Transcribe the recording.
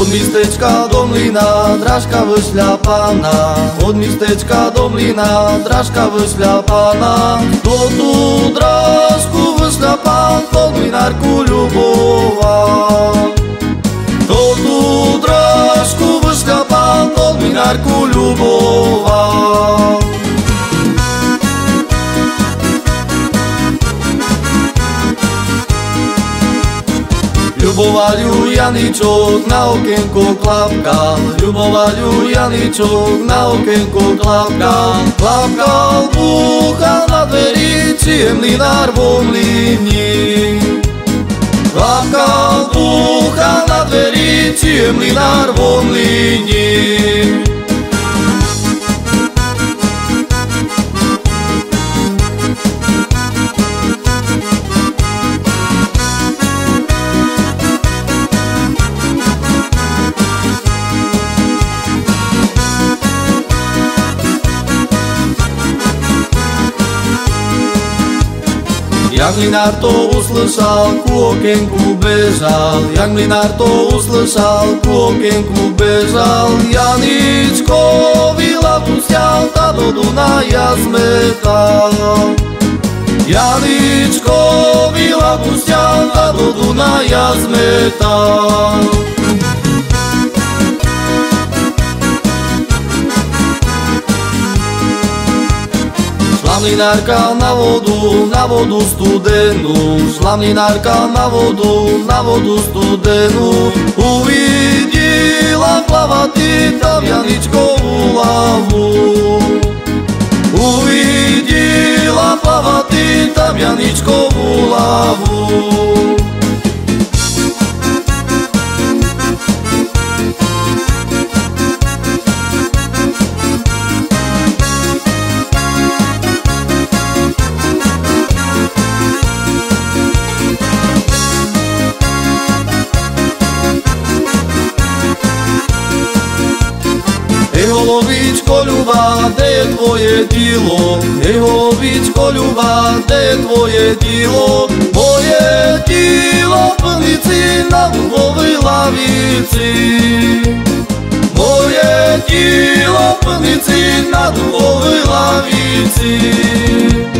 Od mistečka do mlyna drážka vyšľapaná, od mistečka do mlyna drážka vyšľapaná. Kto tú drážku vyšľapal, pod mlynárku ľuboval. Kto tú drážku vyšľapal, pod mlynárku ľuboval. Ľuboval ju Janičok, na okienko klapkal. Ľuboval ju Janičok, na okienko klapkal. Klapkal, búchal na dveri, či je mlynár vo mlyni. Klapkal, búchal na dveri, či je mlynár vo mlyni. Jak mlynár to uslyšal, ku okienku bežal. Jak mlynár to uslyšal, ku okienku bežal. Janičkovi hlavu stial, ta do Dunaja zmetal. Janičkovi hlavu stial, ta do Dunaja zmetal. Šla mlynárka na vodu studenú. Šla mlynárka na vodu studenú. Uvidela plavati tam Janičkovú hlavu. Uvidela plavati tam Janičkovú hlavu. Головичко люба, де є твоє діло? Головичко люба, де є твоє діло? Моє діло в пилиці на дубовій лавиці. Моє діло в пилиці на дубовій лавиці.